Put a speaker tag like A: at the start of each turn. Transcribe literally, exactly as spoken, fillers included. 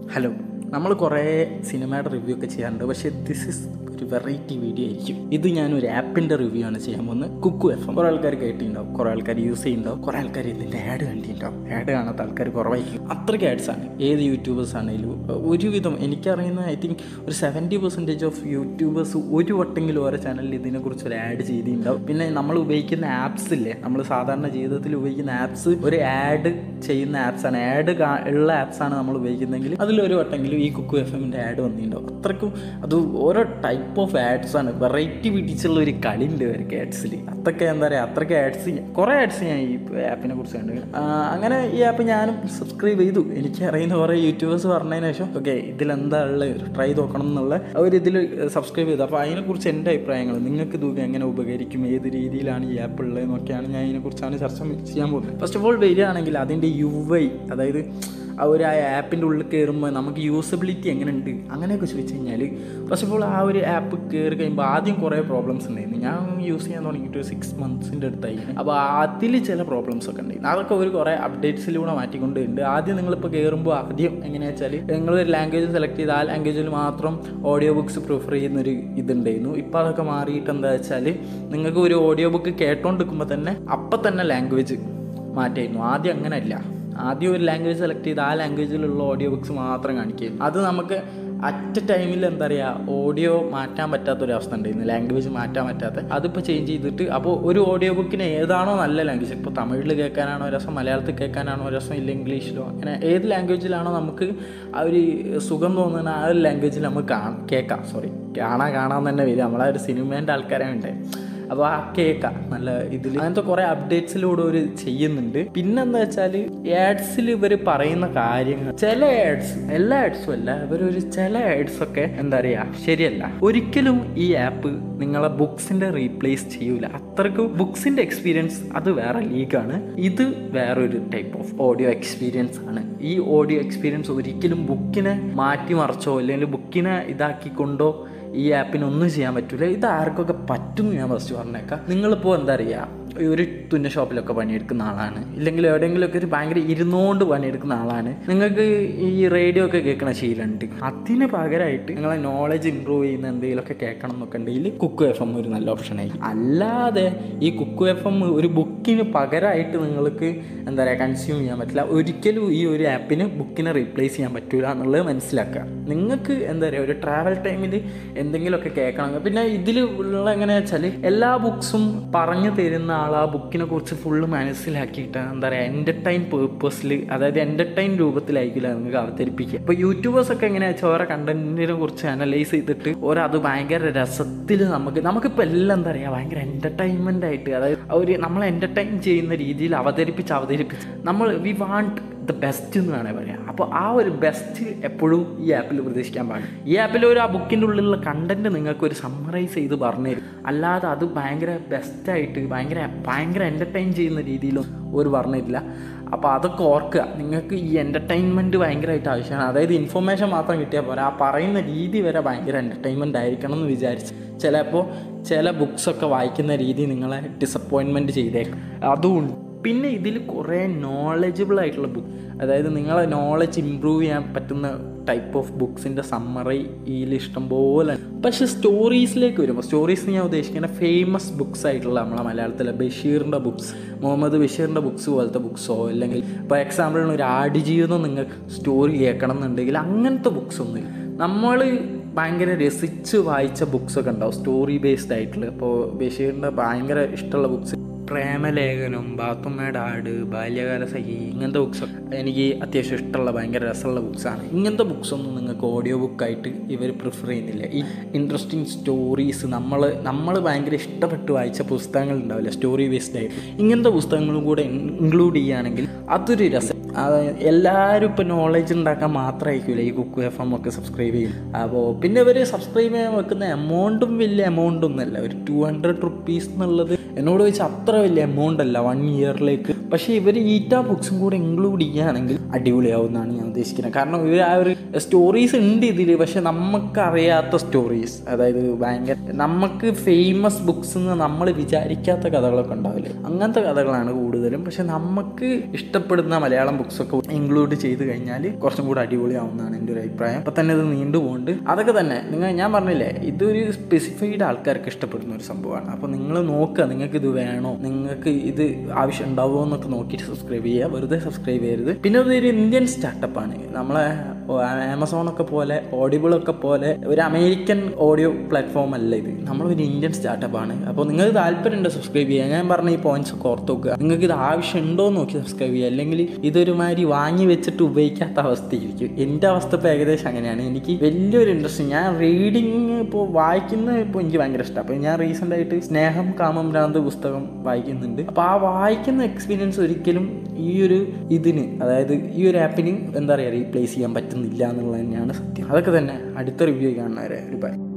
A: Hello, നമ്മൾ കുറേ സിനിമയുടെ റിവ്യൂ ഒക്കെ ചെയ്യാറുണ്ട്. പക്ഷേ ദിസ് ഇസ് ഒരു വെറൈറ്റി വീഡിയോ ആയിരിക്കും. ഇത് ഞാനൊരു ആപ്പിൻ്റെ റിവ്യൂ ആണ് ചെയ്യാൻ പോകുന്നത്. Kuku F M. കുറേ ആൾക്കാർ കേട്ടിട്ടുണ്ടാവും, കുറേ ആൾക്കാർ യൂസ് ചെയ്യുന്നുണ്ടാവും, കുറേ ആൾക്കാർ ഇതിൻ്റെ ആഡ് കണ്ടിട്ടുണ്ടാവും. ആഡ് കാണാത്ത ആൾക്കാർ കുറവായിരിക്കും. അത്രയ്ക്ക് ആഡ്സാണ്. ഏത് യൂട്യൂബേഴ്സ് ആണെങ്കിലും ഒരുവിധം എനിക്കറിയുന്ന ഐ തിങ്ക് ഒരു സെവൻറ്റി പെർസെൻറ്റേജ് ഓഫ് യൂട്യൂബേഴ്സ് ഒരു വട്ടെങ്കിലും ഓരോ ചാനലിൽ ഇതിനെക്കുറിച്ച് ഒരു ആഡ് ചെയ്തിട്ടുണ്ടാവും. പിന്നെ നമ്മൾ ഉപയോഗിക്കുന്ന ആപ്സ് ഇല്ലേ, നമ്മൾ സാധാരണ ജീവിതത്തിൽ ഉപയോഗിക്കുന്ന ആപ്സ് ഒരു ആഡ് ചെയ്യുന്ന ആപ്സാണ്, ആഡ് ഉള്ള ആപ്സാണ് നമ്മൾ ഉപയോഗിക്കുന്നതെങ്കിൽ അതിലൊരു വട്ടെങ്കിലും ഈ കുക്കു എഫ് എമ്മിൻ്റെ ആഡ് വന്നിട്ടുണ്ടാവും. അത്രയ്ക്കും അത് ഓരോ ടൈപ്പ് ഓഫ് ആഡ്സാണ്. വെറൈറ്റി പിടിച്ചുള്ള ഒരു കളി ഉണ്ട് അവർക്ക് ആഡ്സിൽ. അത്രയ്ക്ക് എന്താ പറയുക, അത്രയ്ക്ക് ആഡ്സ് കുറേ ആഡ്സ് ഞാൻ ഈ ആപ്പിനെ കുറിച്ച് കണ്ടു. അങ്ങനെ ഈ ആപ്പ് ഞാനും സബ്സ്ക്രൈബ് ചെയ്തു. എനിക്ക് അറിയുന്ന കുറേ യൂട്യൂബേഴ്സ് പറഞ്ഞതിന് ശേഷം ഓക്കെ ഇതിലെന്താ ഉള്ളത് ട്രൈ നോക്കണം എന്നുള്ള അവരിതിൽ സബ്സ്ക്രൈബ് ചെയ്തു. അപ്പോൾ അതിനെക്കുറിച്ച് എൻ്റെ അഭിപ്രായങ്ങൾ നിങ്ങൾക്ക് ഇത് എങ്ങനെ ഉപകരിക്കും, ഏത് രീതിയിലാണ് ഈ ആപ്പ് ഉള്ളതെന്നൊക്കെയാണ് ഞാൻ ഇതിനെക്കുറിച്ചാണ് ചർച്ച ചെയ്യാൻ പോകുന്നത്. ഫസ്റ്റ് ഓഫ് ഓൾ വരികയാണെങ്കിൽ അതിൻ്റെ യു ഐ, അതായത് ആ ഒരു ആ ആപ്പിൻ്റെ ഉള്ളിൽ കയറുമ്പോൾ നമുക്ക് യൂസബിലിറ്റി എങ്ങനെ ഉണ്ട് അങ്ങനെയൊക്കെ ചോദിച്ചു കഴിഞ്ഞാൽ ഫസ്റ്റ് ഓഫ് ഓൾ ആ ഒരു ആപ്പ് കയറി കഴിയുമ്പോൾ ആദ്യം കുറേ പ്രോബ്ലംസ് ഉണ്ടായിരുന്നു. ഞാൻ യൂസ് ചെയ്യാൻ തുടങ്ങിയിട്ട് ഒരു സിക്സ് മന്ത്സിൻ്റെ അടുത്തായിരുന്നു. അപ്പോൾ അതിൽ ചില പ്രോബ്ലംസ് ഒക്കെ ഉണ്ടായിരുന്നു. അതൊക്കെ ഒരു കുറേ അപ്ഡേറ്റ്സിലൂടെ മാറ്റിക്കൊണ്ടുണ്ട്. ആദ്യം നിങ്ങളിപ്പോൾ കയറുമ്പോൾ ആദ്യം എങ്ങനെയാ വെച്ചാൽ നിങ്ങളൊരു ലാംഗ്വേജ് സെലക്ട് ചെയ്ത് ആ ലാംഗ്വേജിൽ മാത്രം ഓഡിയോ ബുക്സ് പ്രിഫർ ചെയ്യുന്നൊരു ഇതുണ്ടായിരുന്നു. ഇപ്പോൾ അതൊക്കെ മാറിയിട്ട് എന്താ വെച്ചാൽ നിങ്ങൾക്ക് ഒരു ഓഡിയോ ബുക്ക് കേട്ടോണ്ടിരിക്കുമ്പോൾ തന്നെ അപ്പം തന്നെ ലാംഗ്വേജ് മാറ്റായിരുന്നു. ആദ്യം അങ്ങനെയല്ല. ആദ്യം ഒരു ലാംഗ്വേജ് സെലക്ട് ചെയ്ത് ആ ലാംഗ്വേജിലുള്ള ഓഡിയോ ബുക്സ് മാത്രം കാണിക്കും. അത് നമുക്ക് അറ്റ് ടൈമിൽ എന്താ പറയുക ഓഡിയോ മാറ്റാൻ പറ്റാത്തൊരവസ്ഥ ഉണ്ടായിരുന്നു, ലാംഗ്വേജ് മാറ്റാൻ പറ്റാത്ത. അതിപ്പോൾ ചേഞ്ച് ചെയ്തിട്ട് അപ്പോൾ ഒരു ഓഡിയോ ബുക്കിന് ഏതാണോ നല്ല ലാംഗ്വേജ്, ഇപ്പോൾ തമിഴിൽ കേൾക്കാനാണോ രസം, മലയാളത്തിൽ കേൾക്കാനാണോ രസം, ഇല്ല ഇംഗ്ലീഷിലോ, അങ്ങനെ ഏത് ലാംഗ്വേജിലാണോ നമുക്ക് ആ ഒരു സുഖം തോന്നുന്ന ആ ഒരു ലാംഗ്വേജിൽ നമുക്ക് കാ കേൾക്കാം സോറി കാണാൻ കാണാൻ തന്നെ വരും. നമ്മളാ ഒരു സിനിമേൻ്റെ ആൾക്കാരെ ഉണ്ട്. അപ്പോൾ ആ കേൾക്കാം നല്ല ഇതിൽ. അങ്ങനത്തെ കുറേ അപ്ഡേറ്റ്സിലൂടെ ഒരു ചെയ്യുന്നുണ്ട്. പിന്നെന്താ വെച്ചാൽ ആഡ്സിൽ ഇവർ പറയുന്ന കാര്യങ്ങൾ, ചില ആഡ്സ്, എല്ലാ ആഡ്സും അല്ല, ഇവരൊരു ചില ആഡ്സൊക്കെ എന്താ പറയുക ശരിയല്ല. ഒരിക്കലും ഈ ആപ്പ് നിങ്ങളെ ബുക്സിൻ്റെ റീപ്ലേസ് ചെയ്യൂല. അത്രയ്ക്ക് ബുക്സിൻ്റെ എക്സ്പീരിയൻസ് അത് വേറെ ലീഗാണ്, ഇത് വേറൊരു ടൈപ്പ് ഓഫ് ഓഡിയോ എക്സ്പീരിയൻസ് ആണ്. ഈ ഓഡിയോ എക്സ്പീരിയൻസ് ഒരിക്കലും ബുക്കിനെ മാറ്റിമറിച്ചോ അല്ലെങ്കിൽ ബുക്കിനെ ഇതാക്കിക്കൊണ്ടോ ഈ ആപ്പിനൊന്നും ചെയ്യാൻ പറ്റില്ല. ഇത് ആർക്കൊക്കെ പറ്റും ഞാൻ ഫസ്റ്റ് പറഞ്ഞേക്കാം. നിങ്ങളിപ്പോൾ എന്താ പറയുക ഒരു തുന്ന ഷോപ്പിലൊക്കെ പണിയെടുക്കുന്ന ആളാണ്, ഇല്ലെങ്കിൽ എവിടെയെങ്കിലുമൊക്കെ ഒരു ഭയങ്കര ഇരുന്നുകൊണ്ട് പണിയെടുക്കുന്ന ആളാണ്, നിങ്ങൾക്ക് ഈ റേഡിയോ ഒക്കെ കേൾക്കണ ശീലമുണ്ട്. അതിന് പകരമായിട്ട് നിങ്ങളെ നോളജ് ഇമ്പ്രൂവ് ചെയ്യുന്ന എന്തെങ്കിലുമൊക്കെ കേൾക്കണം എന്നൊക്കെ ഉണ്ടെങ്കിൽ കുക്കു എഫ് എം ഒരു നല്ല ഓപ്ഷനായി. അല്ലാതെ ഈ കുക്കു എഫ് എം ഒരു ബുക്കിന് പകരമായിട്ട് നിങ്ങൾക്ക് എന്താ പറയുക കൺസ്യൂം ചെയ്യാൻ പറ്റില്ല. ഒരിക്കലും ഈ ഒരു ആപ്പിന് ബുക്കിനെ റീപ്ലേസ് ചെയ്യാൻ പറ്റില്ല എന്നുള്ളത് മനസ്സിലാക്കുക. നിങ്ങൾക്ക് എന്താ പറയുക ഒരു ട്രാവൽ ടൈമിൽ എന്തെങ്കിലുമൊക്കെ കേൾക്കണം. പിന്നെ ഇതിൽ ഉള്ള എങ്ങനെയാ വെച്ചാൽ എല്ലാ ബുക്സും പറഞ്ഞു തരുന്ന ആൾ ആ ബുക്കിനെ കുറിച്ച് ഫുള്ള് മനസ്സിലാക്കിയിട്ട് എന്താ പറയുക എൻ്റർടൈൻ പേർപ്പസിൽ, അതായത് എൻ്റർടൈൻ രൂപത്തിലായിരിക്കില്ല നിങ്ങൾക്ക് അവതരിപ്പിക്കുക. ഇപ്പോൾ യൂട്യൂബേഴ്സൊക്കെ എങ്ങനെയാ വെച്ചാൽ ഓരോ കണ്ടന്റിനെ കുറിച്ച് അനലൈസ് ചെയ്തിട്ട് ഓരോ അത് ഭയങ്കര രസത്തിൽ നമുക്ക് നമുക്കിപ്പോൾ എല്ലാം എന്താ പറയുക ഭയങ്കര എൻ്റർടൈൻമെൻ്റ് ആയിട്ട്, അതായത് അവർ നമ്മളെ എൻ്റർടൈൻ ചെയ്യുന്ന രീതിയിൽ അവതരിപ്പിച്ച് അവതരിപ്പിച്ച് നമ്മൾ വി വാണ്ട് ദ ബെസ്റ്റ് എന്ന് വേണേൽ പറയാം. അപ്പോൾ ആ ഒരു ബെസ്റ്റ് എപ്പോഴും ഈ ആപ്പിൽ പ്രതീക്ഷിക്കാൻ പാടില്ല. ഈ ആപ്പിൽ ഒരു ആ ബുക്കിൻ്റെ ഉള്ളിലുള്ള കണ്ടന്റ് നിങ്ങൾക്ക് ഒരു സമ്മറൈസ് ചെയ്ത് പറഞ്ഞു തരും. അല്ലാതെ അത് ഭയങ്കര ബെസ്റ്റായിട്ട് ഭയങ്കര ഭയങ്കര എൻ്റർടൈൻ ചെയ്യുന്ന രീതിയിലും ഒരു പറഞ്ഞിട്ടില്ല. അപ്പോൾ അതൊക്കെ ഓർക്കുക. നിങ്ങൾക്ക് ഈ എൻ്റർടൈൻമെൻറ്റ് ഭയങ്കരമായിട്ട് ആവശ്യമാണ്. അതായത് ഇൻഫർമേഷൻ മാത്രം കിട്ടിയാൽ പോരാ, ആ പറയുന്ന രീതി വരെ ഭയങ്കര എൻ്റർടൈൻമെൻറ്റ് ആയിരിക്കണം എന്ന് വിചാരിച്ച് ചിലപ്പോൾ ചില ബുക്സൊക്കെ വായിക്കുന്ന രീതി നിങ്ങളെ ഡിസപ്പോയിൻമെൻറ്റ് ചെയ്തേക്കും. അതുകൊണ്ട് പിന്നെ ഇതിൽ കുറേ നോളജബിൾ ആയിട്ടുള്ള ബുക്ക്, അതായത് നിങ്ങളെ നോളജ് ഇമ്പ്രൂവ് ചെയ്യാൻ പറ്റുന്ന ടൈപ്പ് ഓഫ് ബുക്സിൻ്റെ സമ്മറി ഇതിൽ ഇഷ്ടം പോലെ. പക്ഷേ സ്റ്റോറീസിലേക്ക് വരുമ്പോൾ, സ്റ്റോറീസ് ഞാൻ ഉദ്ദേശിക്കുന്ന ഫേമസ് ബുക്സ് ആയിട്ടുള്ള നമ്മളെ മലയാളത്തിലെ ബഷീറിൻ്റെ ബുക്സ്, മുഹമ്മദ് ബഷീറിൻ്റെ ബുക്സ് പോലത്തെ ബുക്സോ, അല്ലെങ്കിൽ ഇപ്പോൾ എക്സാമ്പിളിന് ഒരു ആടുജീവിതം നിങ്ങൾക്ക് സ്റ്റോറി കേൾക്കണം എന്നുണ്ടെങ്കിൽ അങ്ങനത്തെ ബുക്സ് ഒന്നുമില്ല. നമ്മൾ ഭയങ്കര രസിച്ച് വായിച്ച ബുക്സൊക്കെ ഉണ്ടാവും സ്റ്റോറി ബേസ്ഡ് ആയിട്ടുള്ള. ഇപ്പോൾ ബഷീറിൻ്റെ ഭയങ്കര ഇഷ്ടമുള്ള ബുക്സ് പ്രേമലേഖനം, ബാത്തുമ്മയുടെ ആട്, ബാല്യകാല സഖി, ഇങ്ങനത്തെ ബുക്സൊക്കെ എനിക്ക് അത്യാവശ്യം ഇഷ്ടമുള്ള ഭയങ്കര രസമുള്ള ബുക്സാണ്. ഇങ്ങനത്തെ ബുക്സൊന്നും നിങ്ങൾക്ക് ഓഡിയോ ബുക്കായിട്ട് ഇവർ പ്രിഫർ ചെയ്യുന്നില്ല. ഈ ഇൻട്രസ്റ്റിംഗ് സ്റ്റോറീസ് നമ്മൾ നമ്മൾ ഭയങ്കര ഇഷ്ടപ്പെട്ട് വായിച്ച പുസ്തകങ്ങൾ ഉണ്ടാവില്ല സ്റ്റോറി ബേസ്ഡ് ആയിട്ട്, ഇങ്ങനത്തെ പുസ്തകങ്ങളും കൂടെ ഇൻക്ലൂഡ് ചെയ്യുകയാണെങ്കിൽ അതൊരു രസം. എല്ലാവരും ഇപ്പോൾ നോളജ് ഉണ്ടാക്കാൻ മാത്രമായിരിക്കില്ല ഈ കുക്കു എഫ് എം ഒക്കെ സബ്സ്ക്രൈബ് ചെയ്യും. അപ്പോൾ പിന്നെ ഇവർ സബ്സ്ക്രൈബ് ചെയ്യാൻ വെക്കുന്ന എമൗണ്ടും വലിയ എമൗണ്ട് ഒന്നുമല്ല. ഒരു ടു ഹൺഡ്രഡ് റുപ്പീസ് എന്നുള്ളത് എന്നോട് ചോദിച്ചാൽ അത്ര വലിയ എമൗണ്ട് അല്ല വൺ ഇയറിലേക്ക്. പക്ഷേ ഇവർ ഈറ്റ ബുക്സും കൂടെ ഇൻക്ലൂഡ് ചെയ്യുകയാണെങ്കിൽ അടിപൊളിയാവുമെന്നാണ് ഞാൻ ഉദ്ദേശിക്കുന്നത്. കാരണം ഇവർ ആ ഒരു സ്റ്റോറീസ് ഉണ്ട് ഇതിൽ, പക്ഷെ നമുക്കറിയാത്ത സ്റ്റോറീസ്, അതായത് ഭയങ്കര നമുക്ക് ഫേമസ് ബുക്സ് എന്ന് നമ്മൾ വിചാരിക്കാത്ത കഥകളൊക്കെ ഉണ്ടാവില്ലേ, അങ്ങനത്തെ കഥകളാണ് കൂടുതലും. പക്ഷെ നമുക്ക് ഇഷ്ടപ്പെടുന്ന മലയാളം ബുക്സൊക്കെ ഇൻക്ലൂഡ് ചെയ്ത് കഴിഞ്ഞാൽ കുറച്ചും കൂടെ അടിപൊളിയാവുന്നതാണ് എൻ്റെ ഒരു അഭിപ്രായം. അപ്പം തന്നെ ഇത് നീണ്ടുപോകുന്നുണ്ട്. അതൊക്കെ തന്നെ നിങ്ങൾ ഞാൻ പറഞ്ഞില്ലേ, ഇതൊരു സ്പെസിഫൈഡ് ആൾക്കാർക്ക് ഇഷ്ടപ്പെടുന്ന ഒരു സംഭവമാണ്. അപ്പോൾ നിങ്ങൾ നോക്കുക, നിങ്ങൾക്ക് ഇത് വേണോ, നിങ്ങൾക്ക് ഇത് ആവശ്യം ഉണ്ടാവുമോ എന്നൊക്കെ നോക്കിയിട്ട് സബ്സ്ക്രൈബ് ചെയ്യുക. വെറുതെ സബ്സ്ക്രൈബ് ചെയ്യരുത്. പിന്നെ ഇതൊരു ഇന്ത്യൻ സ്റ്റാർട്ടപ്പാണ്. നമ്മളെ ആമസോണൊക്കെ പോലെ ഓഡിബിളൊക്കെ പോലെ ഒരു അമേരിക്കൻ ഓഡിയോ പ്ലാറ്റ്ഫോം അല്ല ഇത്, നമ്മളൊരു ഇന്ത്യൻ സ്റ്റാർട്ടപ്പാണ്. അപ്പോൾ നിങ്ങൾക്ക് താല്പര്യമുണ്ട് സബ്സ്ക്രൈബ് ചെയ്യുക. ഞാൻ പറഞ്ഞ ഈ പോയിന്റ്സ് ഒക്കെ ഓർത്ത് നോക്കുക. നിങ്ങൾക്ക് ഇത് ആവശ്യം ഉണ്ടോ എന്ന് നോക്കി സബ്സ്ക്രൈബ് ചെയ്യുക. അല്ലെങ്കിൽ ഇതൊരുമാതിരി വാങ്ങി വെച്ചിട്ട് ഉപയോഗിക്കാത്ത അവസ്ഥയായിരിക്കും. എൻ്റെ അവസ്ഥ ഇപ്പോൾ ഏകദേശം അങ്ങനെയാണ്. എനിക്ക് വലിയൊരു ഇൻട്രസ്റ്റ്, ഞാൻ റീഡിങ് ഇപ്പോൾ വായിക്കുന്ന ഇപ്പോൾ എനിക്ക് ഭയങ്കര ഇഷ്ടമാണ്. അപ്പോൾ ഞാൻ റീസെൻ്റ് ആയിട്ട് സ്നേഹം കാമം ഭ്രാന്ത് പുസ്തകം വായിക്കുന്നുണ്ട്. അപ്പോൾ ആ വായിക്കുന്ന എക്സ്പീരിയൻസ് ഒരിക്കലും ഈ ഒരു ഇതിന്, അതായത് ഈ ഒരു ആപ്പിന് എന്താ പറയുക, റീപ്ലേസ് ചെയ്യാൻ പറ്റുന്നില്ല എന്നുള്ളത് തന്നെയാണ് സത്യം. അതൊക്കെ തന്നെ അടുത്ത റിവ്യൂ കാണുന്നവരെ ഒരു ബൈ.